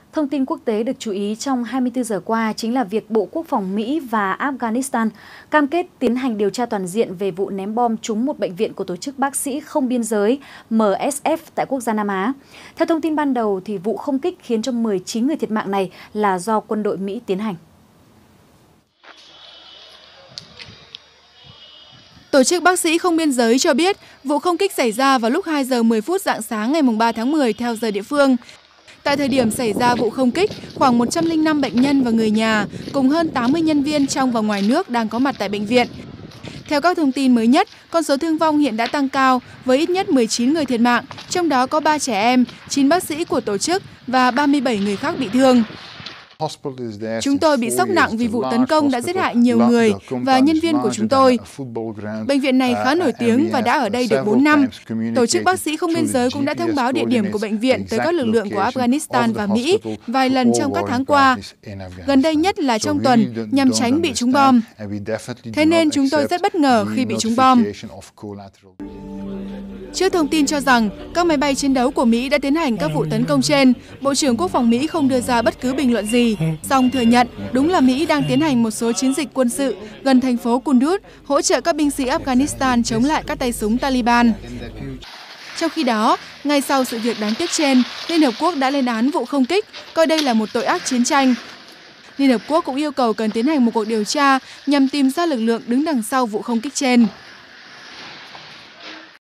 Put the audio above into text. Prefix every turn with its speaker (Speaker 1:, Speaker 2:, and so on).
Speaker 1: Thông tin quốc tế được chú ý trong 24 giờ qua chính là việc Bộ Quốc phòng Mỹ và Afghanistan cam kết tiến hành điều tra toàn diện về vụ ném bom trúng một bệnh viện của Tổ chức Bác sĩ Không Biên giới MSF tại quốc gia Nam Á. Theo thông tin ban đầu, thì vụ không kích khiến cho 19 người thiệt mạng này là do quân đội Mỹ tiến hành.
Speaker 2: Tổ chức Bác sĩ Không Biên giới cho biết vụ không kích xảy ra vào lúc 2 giờ 10 phút rạng sáng ngày 3 tháng 10 theo giờ địa phương. Tại thời điểm xảy ra vụ không kích, khoảng 105 bệnh nhân và người nhà cùng hơn 80 nhân viên trong và ngoài nước đang có mặt tại bệnh viện. Theo các thông tin mới nhất, con số thương vong hiện đã tăng cao với ít nhất 19 người thiệt mạng, trong đó có 3 trẻ em, 9 bác sĩ của tổ chức và 37 người khác bị thương. Chúng tôi bị sốc nặng vì vụ tấn công đã giết hại nhiều người và nhân viên của chúng tôi. Bệnh viện này khá nổi tiếng và đã ở đây được 4 năm. Tổ chức Bác sĩ Không Biên giới cũng đã thông báo địa điểm của bệnh viện tới các lực lượng của Afghanistan và Mỹ vài lần trong các tháng qua, gần đây nhất là trong tuần, nhằm tránh bị trúng bom. Thế nên chúng tôi rất bất ngờ khi bị trúng bom. Trước thông tin cho rằng các máy bay chiến đấu của Mỹ đã tiến hành các vụ tấn công trên, Bộ trưởng Quốc phòng Mỹ không đưa ra bất cứ bình luận gì, song thừa nhận đúng là Mỹ đang tiến hành một số chiến dịch quân sự gần thành phố Kunduz, hỗ trợ các binh sĩ Afghanistan chống lại các tay súng Taliban. Trong khi đó, ngay sau sự việc đáng tiếc trên, Liên Hợp Quốc đã lên án vụ không kích, coi đây là một tội ác chiến tranh. Liên Hợp Quốc cũng yêu cầu cần tiến hành một cuộc điều tra nhằm tìm ra lực lượng đứng đằng sau vụ không kích trên.